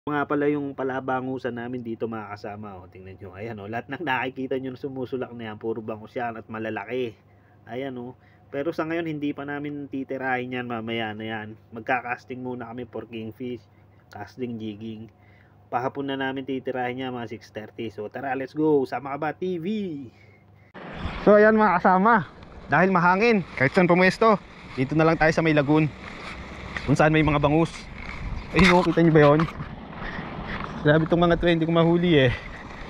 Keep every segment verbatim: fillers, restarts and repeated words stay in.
Nga pala yung palabangusan namin dito mga kasama, oh, tingnan niyo, ayan, oh, lahat ng nakikita niyo na sumusulak na yan puro bangus yan at malalaki. Ayan, oh. Pero sa ngayon hindi pa namin titirahin yan, mamaya na yan. Magka-casting muna kami for kingfish, casting jigging. Pahapon na namin titirahin yan mga six thirty. So tara, let's go. Sama ka ba T V? So ayan mga kasama, dahil mahangin kahit saan pumuesto, dito na lang tayo sa may lagoon kung saan may mga bangus. Ayun, oh, kita nyo ba yun? Grabe itong mga to, hindi ko mahuli eh.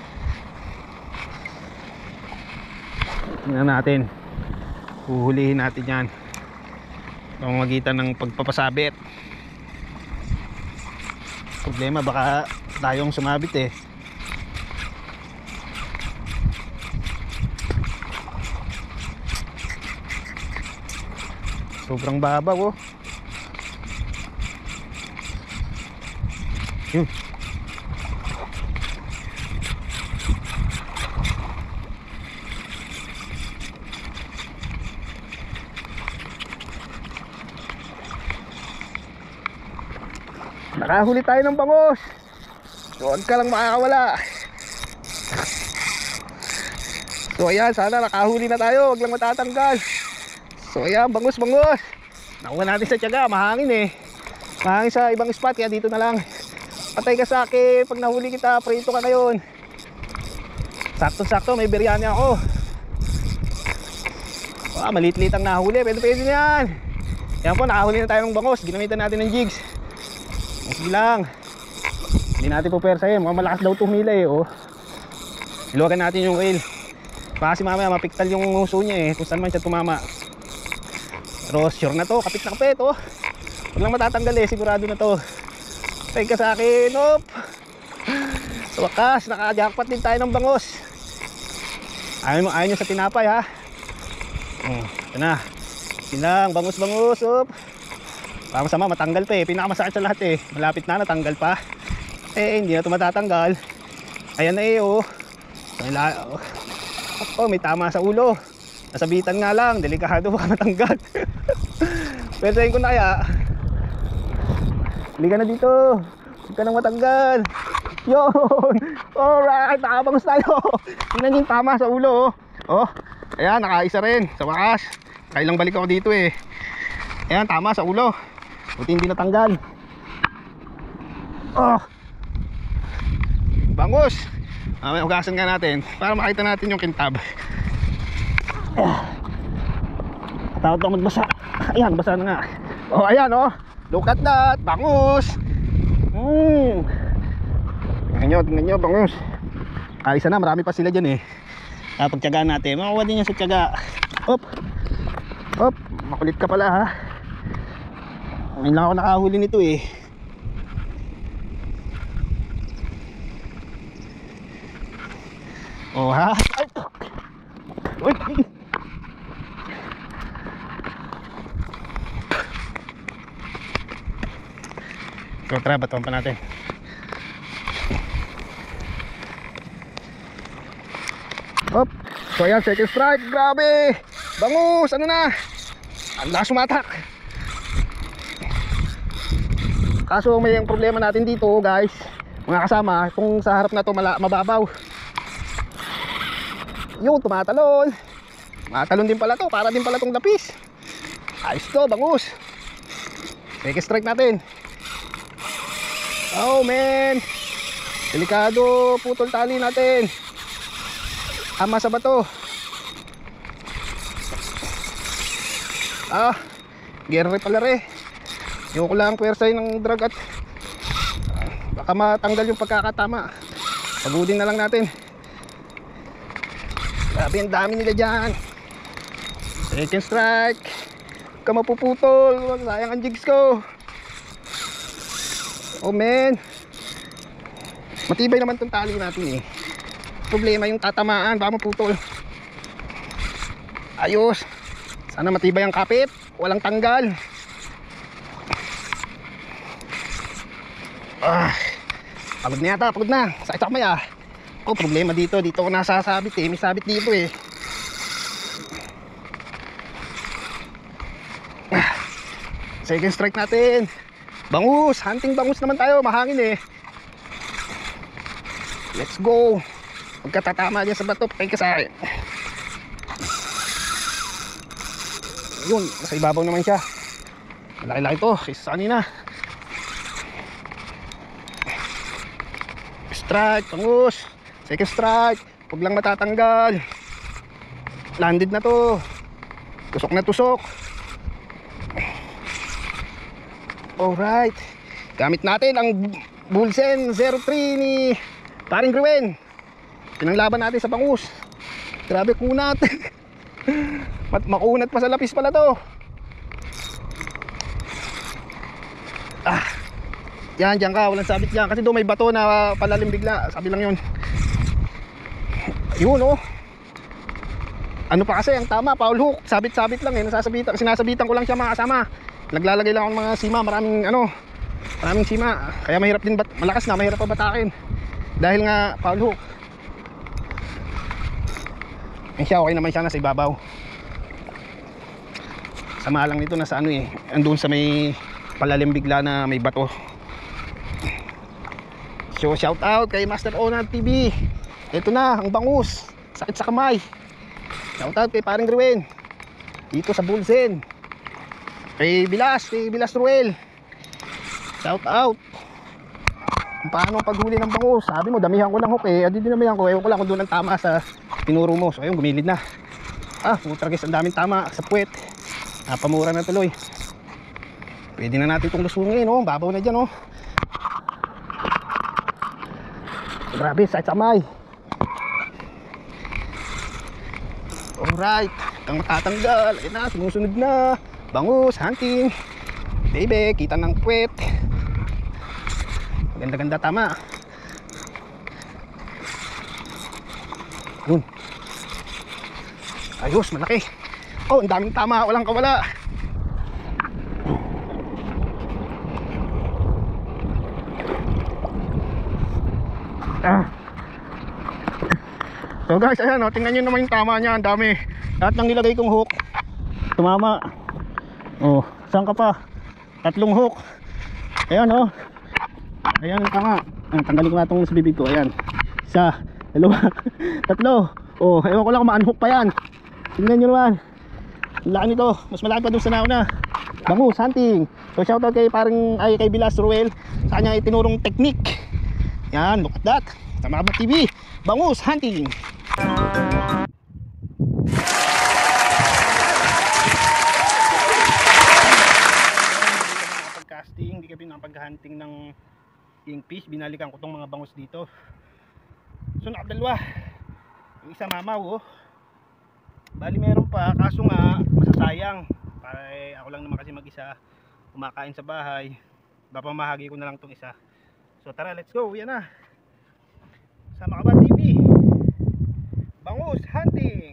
Tingnan natin, huhulihin natin yan pamamagitan ng pagpapasabit. Problema baka tayong sumabit eh. Sobrang babaw, oh. Yun. Nakahuli tayo ng bangus. Huwag ka lang makakawala. So ayan, sana nakahuli na tayo, huwag lang matatanggal. So ayan, bangus bangus. Nakuha natin sa tiyaga, mahangin eh. Mahangin sa ibang spot, kaya dito na lang. Patay ka sa akin, pag nahuli kita, prito ka ngayon. Sakto sakto, may biryani ako. Ah, maliit-liit ang nahuli, pwede pwede na yan. Yan po, nakahuli na tayo ng bangus. Ginamitan natin ng jigs. Sige lang, hindi natin po persahin, mukhang malakas daw tumila eh, oh. Iluwagan natin yung reel. Baka si mamaya mapiktal yung uso niya eh, kung saan man siya tumama. Pero sure na to, kapit na kapit, oh. Huwag lang matatanggal eh, sigurado na to. Tay ka sa akin, op. Sa wakas, naka-jackpot din tayo ng bangus. Ayaw mo, ayaw nyo sa tinapay ha. Hmm, ito na. Silang, bangus-bangus, op. Para masama, matanggal pa eh, pinakamasakit sa lahat eh. Malapit na, natanggal pa. Eh, hindi na ito matatanggal. Ayan na eh, oh. Oh, may tama sa ulo. Nasabitan nga lang, delikado, baka matanggal. Pwede ko na kaya. Hindi ka na dito, hindi ka nang matanggal. Yun. Alright, nakabangus tayo. Tingnan yung tama sa ulo, oh. Oh, ayan, nakaisa rin, sa wakas. Kailang balik ako dito eh. Ayan, tama sa ulo. Buti hindi natanggal. Oh, bangus. Ah, may ugasan nga natin para makita natin yung kintab. Takot ako magbasa. Ayan, basa na nga. Oh, ayan, oh. Look at that, bangus. Hmm. Tingnan nyo, tingnan nyo, bangus. Alisa na, marami pa sila dyan eh. Ah, pagtyagaan natin, makakuha din yan sa tyaga. Hop. Hop, makulit ka pala ha. Ngayon lang ako nakahuli nito eh. Oh ha. Ay. Uy. So tara, batuan pa natin. Hop. So ayan, second strike. Grabe. Bangus, ano na. Ang lakas sumatak. Kaso may yung problema natin dito guys, mga kasama, kung sa harap na to mababaw. Yun, tumatalon. Tumatalon din pala to, para din pala tong lapis. Ayos to, bangus. Take strike natin. Oh man, delikado, putol tali natin. Ama sa bato. Ah, gerre pala re. Yung ko lang pwersa ng drag at baka matanggal yung pagkakatama. Pagudin na lang natin. Grabe, ang dami nila dyan. Second strike. Huwag ka mapuputol. Sayang ang jigs ko. Oh man, matibay naman itong tali natin eh. Problema yung tatamaan, baka maputol. Ayos. Sana matibay ang kapit, walang tanggal. Ah, pagod na yata, pagod na. Sakit sa kamay ah. Oh, problema dito, dito ako nasasabit eh. May sabit dito eh. Second strike natin. Bangus, hunting bangus naman tayo, mahangin eh. Let's go. Pagkatatama dyan sa bato, patay ka sa akin. Yun, nasa ibabaw naman siya. Malaki-laki to, kaysa sa kanina. Strike, bangus. Second strike. Huwag lang matatanggal. Landed na to. Tusok na tusok. Alright. Gamit natin ang Bulsen zero three ni Paring Gruen. Pinanglaban natin sa bangus. Grabe kunat. Mat makunat pa sa lapis pala to. Ah. Yan, diyan ka, walang sabit diyan kasi doon may bato na palalim bigla. Sabi lang 'yun. Yun oh. Ano pa kasi ang tama, foul hook. Sabit-sabit lang eh, nasasabitan, sinasabitan ko lang siya mga kasama. Naglalagay lang ako ng mga sima, maraming ano, maraming sima. Kaya mahirap din, bat malakas na, mahirap pa batakin. Dahil nga foul hook. Ayun siya, okay naman siya, nasa ibabaw. Sama lang nito nasa ano eh, andun sa may palalim bigla na may bato. So shout out kay Master Onan T V. Ito na, ang bangus. Sakit sa kamay. Shout out kay Paring Gruen dito sa Bulsen. Kay Bilas, kay Bilas Ruel. Shout out. Kung paano ang paghuli ng bangus. Sabi mo, damihan ko ng hook eh. Adi din damihan ko. Ewan ko lang kung doon ang tama sa tinuro mo. So ayun, gumilid na. Ah, putra guys, ang daming tama sa puwet. Napamura na tuloy. Pwede na natin itong lusungin, oh. Babaw na dyan, oh. Grabe, sakit sa kamay. Alright, ang matatanggal. Ayun na, sumusunod na. Bangus, hunting. Baby, kita ng puwet. Ganda-ganda, tama. Yun. Ayos, malaki. Oh, ang daming tama, walang kawala. Ah. So guys, ayan, oh, tingnan nyo naman yung tama niya. Ang dami. Lahat ng nilagay kong hook tumama. Oh, saan ka pa? Tatlong hook. Ayan, oh. Ayan, tama. Ah, tanggalin ko na itong sa bibig ko. Ayan. Isa, dalawa, tatlo. Oh, ewan ko lang kung ma-unhook pa yan. Tingnan nyo naman. Ang laki nito. Mas malaki pa doon sa nauna. Bangus, hunting. So shoutout kay parang ay kay Bilas Ruel. Sa kanya itinurong technique. Yan, look at that. Tama ba T V? Bangus, hunting. Pag-casting, hindi kami nakapag-hunting ng kingfish. Binalikan ko tong mga bangus dito. So nakadalwa. Yung isa mamaw, oh. Bali meron pa, kaso nga masasayang. Para eh, ako lang naman kasi mag-isa kumakain sa bahay. Papamahagi ko na lang tong isa. So tara, let's go. Yan na. Sama ka ba T V? Bangus hunting.